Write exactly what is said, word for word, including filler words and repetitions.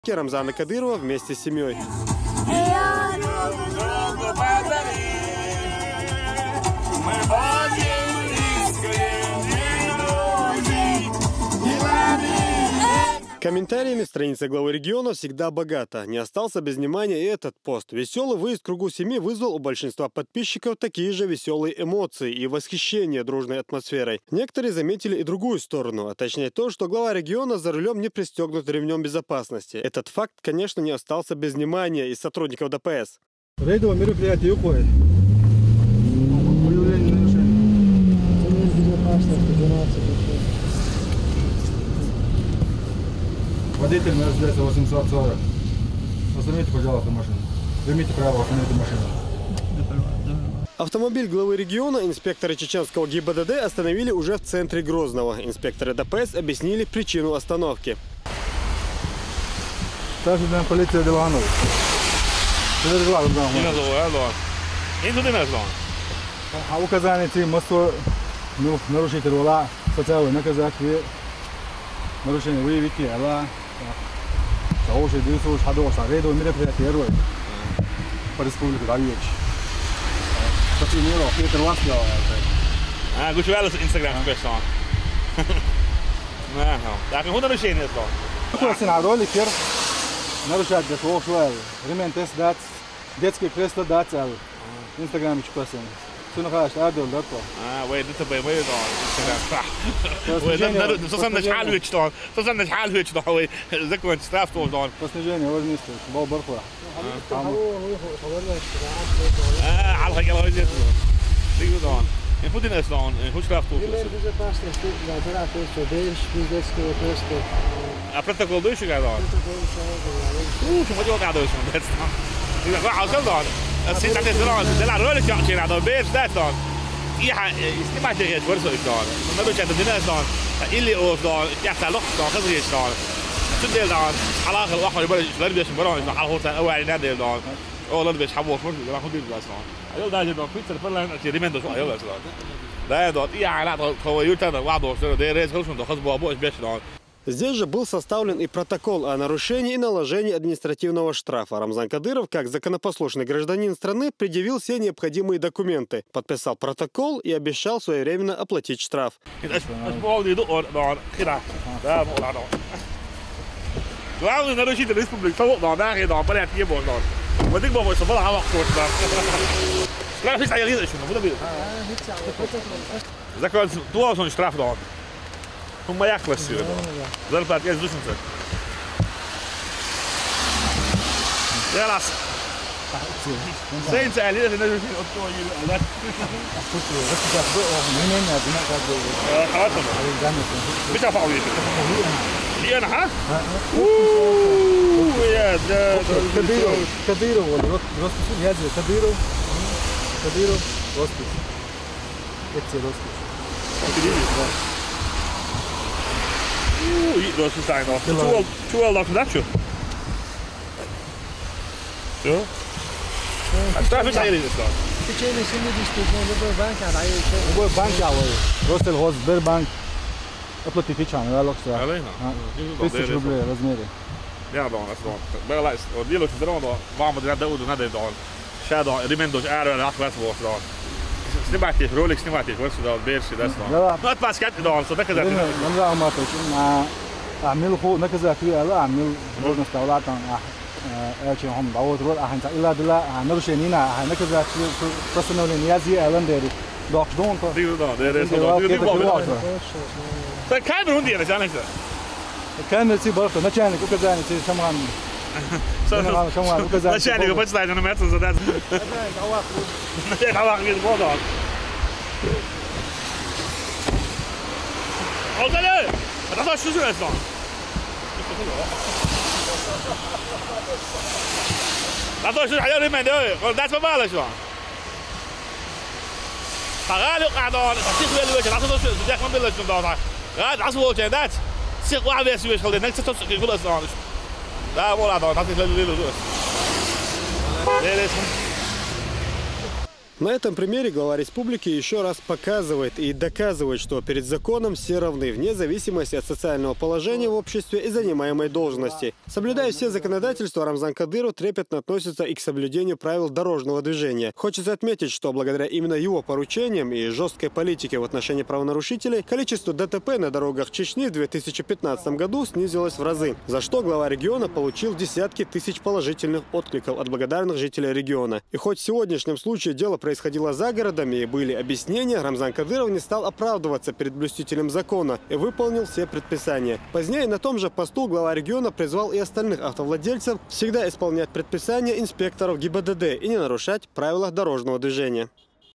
Рамзана Кадырова вместе с семьей. Комментариями страница главы региона всегда богата. Не остался без внимания и этот пост. Веселый выезд в кругу семьи вызвал у большинства подписчиков такие же веселые эмоции и восхищение дружной атмосферой. Некоторые заметили и другую сторону, а точнее то, что глава региона за рулем не пристегнут ремнем безопасности. Этот факт, конечно, не остался без внимания и сотрудников ДПС. Рейдовое мероприятие уходит. Водитель Мерседес восемьсот сорок. Остановите, пожалуйста, машину. Примите право остановить машину. Автомобиль главы региона инспекторы чеченского ГИБДД остановили уже в центре Грозного. Инспекторы ДПС объяснили причину остановки. Стажная полиция Деланова. А указание ці массу ну нарушитель вала социального наказания нарушение выявите, а 저것이 뉴스 자동차 레이더 мероприятие по республике Дальнюч. Посмотрел, Петр Васька. Ah, goed je wel eens Instagram staan. Nou, daar kan goed naar de China staan. Просто на ролике нарушать для того, что ремень тест дать, детский крест дать, Instagram чипасы. Все нахаш, адил, да то. Ah, wait, dit erbij, wait dan. Instagram. Zo zijn de schaalhuid staan. Zo zijn de schaalhuid staan. Wait, dat kan het strafstof dan. Постижение, возможно, бал бархуа. Ah, al ga ik al uit zitten. Zie je dan. En goed in staan, goed strafstof. Ah, protocol dus je gaat dan. Oeh, je moet je ook aan dus van dit staan. Ik dacht, waar zal dan? Zit dat is dan, de la rol je je dan beter dat dan. Ja, is niet maar tegen het wordt zo dan. Dan moet je dat doen dan. Illy of dan, ja, daar nog dan gaan we staan. Toen deel dan, alla gel wacht je maar je laat je maar dan al hoort al waar net deel dan. Oh, laat je hebben voor dan goed dit staan. Heel daar je dan fietsen per lijn als je riment dus heel dat. Daar dat ja, laat gewoon je dan wat door zo de race gewoon dan gaat boven is best dan. Здесь же был составлен и протокол о нарушении и наложении административного штрафа. Рамзан Кадыров, как законопослушный гражданин страны, предъявил все необходимые документы, подписал протокол и обещал своевременно оплатить штраф. هم ياكلوا السيرة ظل بعد كده زوجين زك يا راس زين سألي إذا نجوا فين أطلعوا يلو لا أخوتي بس تأخذوا منين يا بنات هذول خلاص مش عفوا لي أنا ها أوه يا ده كبيرو كبيرو ولا روست يا زي كبيرو كبيرو روست إتسي روست Oeh, dat is het nog. Toen toen al dat je. Zo. Het staat niet hier in de stad. Die chene zijn niet gesproken, we hebben bank aan rijden. We bank ja hoor. Rostel host Berbank. Оплати фичан, да, локса. Alleen maar. тысяча рублей размере. Ja, dan is dan. Wel lijst. Die loopt er dan, waar we dat doen, net dan. Shadow, die men dus aardig en afwest wordt dan. Snimatje, Rolex snimatje, hoor ze dat beertje dat dan. Wat pas gaat dan, zo dat je dat. Dan gaan we maar أعمل خو نكذا في الله أعمل روزنا استولات عن أشياء هم داود رول أهان إلا دلا نرشينينا نكذا في personal نيازي ألان داري دوك دون تو. ديو دون داري سو ديو ديو بابا. فكان هندي أنا جانك ده. كان نسي برضه نشانك وكذا نسي شمعان. شمعان شمعان وكذا. نشانك وبس لا أنا ما أتصل ده. نشانك هواك كده بوضع. أوكي. 나 더 수술했어. 나 더 수술 하려면 안 돼. 그럼 다시 봐봐 알았어. فقال قاعدون تسيق ولا وجه لا تصير جاك ما بيلش ضاع قاعد عصوا وجه ذات سيق واحد يسوي خلي نك تصيق يقول اصلا لا ولا ضاع تصيق له له له На этом примере глава республики еще раз показывает и доказывает, что перед законом все равны, вне зависимости от социального положения в обществе и занимаемой должности. Соблюдая все законодательства, Рамзан Кадыров трепетно относится и к соблюдению правил дорожного движения. Хочется отметить, что благодаря именно его поручениям и жесткой политике в отношении правонарушителей количество ДТП на дорогах Чечни в две тысячи пятнадцатом году снизилось в разы, за что глава региона получил десятки тысяч положительных откликов от благодарных жителей региона. И хоть в сегодняшнем случае дело происходило за городом и были объяснения, Рамзан Кадыров не стал оправдываться перед блюстителем закона и выполнил все предписания. Позднее на том же посту глава региона призвал и остальных автовладельцев всегда исполнять предписания инспекторов ГИБДД и не нарушать правила дорожного движения.